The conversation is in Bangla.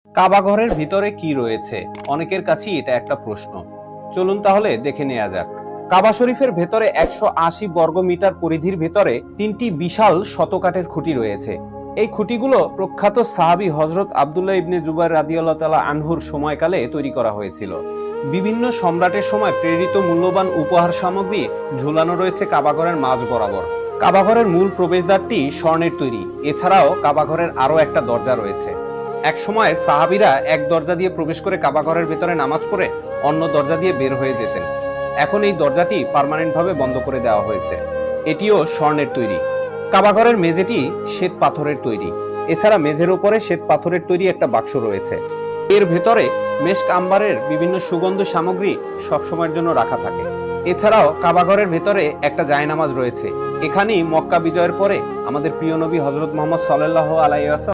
কাবা ঘরের ভিতরে কি রয়েছে? অনেকের কাছেই এটা একটা প্রশ্ন। চলুন তাহলে দেখে নেওয়া যাক। কাবা শরীফের ভেতরে ১৮০ বর্গ মিটার পরিধির ভেতরে ৩টি বিশাল শতকাঠের খুঁটি রয়েছে। এই খুঁটিগুলো প্রখ্যাত সাহাবী হযরত আব্দুল্লাহ ইবনে জুবাইর রাদিয়াল্লাহু তাআলা আনহুর সময়কালে তৈরি করা হয়েছিল। বিভিন্ন সম্রাটের সময় প্রেরিত মূল্যবান উপহার সামগ্রী ঝুলানো রয়েছে কাবাঘরের মাঝ বরাবর। কাবাঘরের মূল প্রবেশদ্বারটি স্বর্ণের তৈরি। এছাড়াও কাবাঘরের আরো একটা দরজা রয়েছে। এক সময় সাহাবীরা এক দরজা দিয়ে প্রবেশ করে কাবাঘরের ভেতরে নামাজ পড়ে অন্য দরজা দিয়ে বের হয়ে যেতেন। এখন এই দরজাটি পার্মানেন্ট ভাবে বন্ধ করে দেওয়া হয়েছে। এটিও স্বর্ণের তৈরি। কাবাঘরের মেঝেটি শ্বেত পাথরের তৈরি। এছাড়া মেঝের উপরে শ্বেত পাথরের তৈরি একটা বাক্স রয়েছে। এর ভেতরে মেশক আম্বারের বিভিন্ন সুগন্ধ সামগ্রী সবসময়ের জন্য রাখা থাকে। এছাড়াও কাবাঘরের ভেতরে একটা জায়নামাজ রয়েছে। এখানেই মক্কা বিজয়ের পরে আমাদের প্রিয় নবী হযরত মুহাম্মদ সাল্লাল্লাহু আলাইহি ওয়াসাল্লাম